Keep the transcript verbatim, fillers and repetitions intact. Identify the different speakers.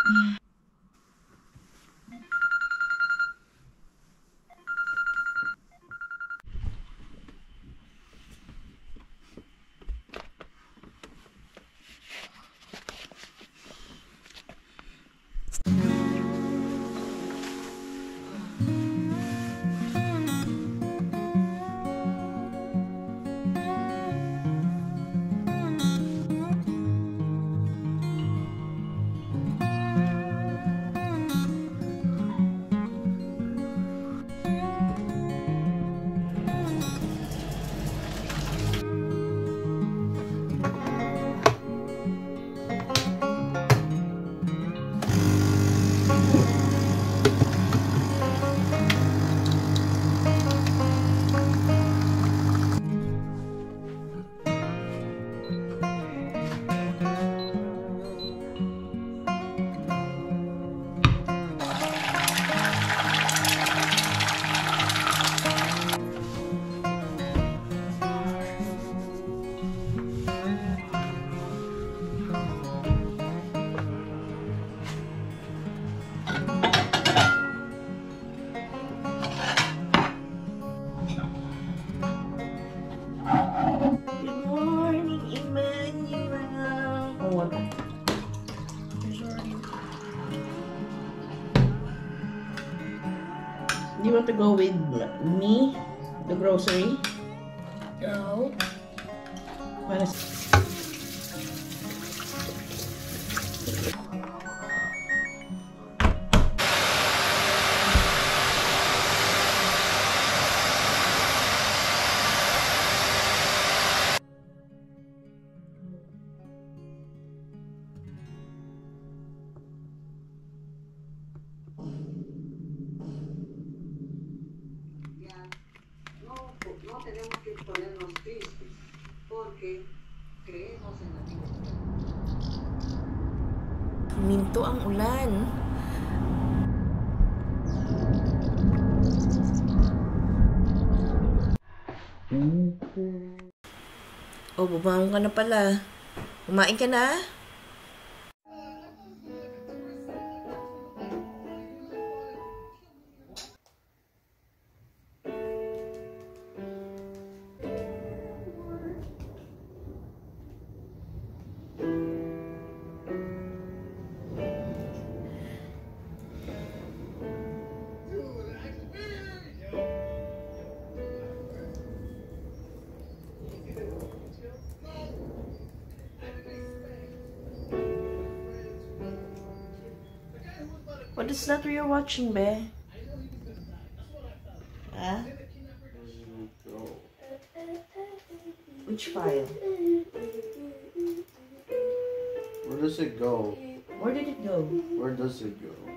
Speaker 1: Do you want to go with me, the grocery?
Speaker 2: No.
Speaker 1: Para
Speaker 3: no tenemos que ponernos tristes porque creemos en la vida.
Speaker 1: Huminto ang ulan. Oh, bumangon ka na pala. Kumain ka na? What is that you're watching, Be? Huh? Which file?
Speaker 4: Where does it go?
Speaker 1: Where did it go?
Speaker 4: Where does it go?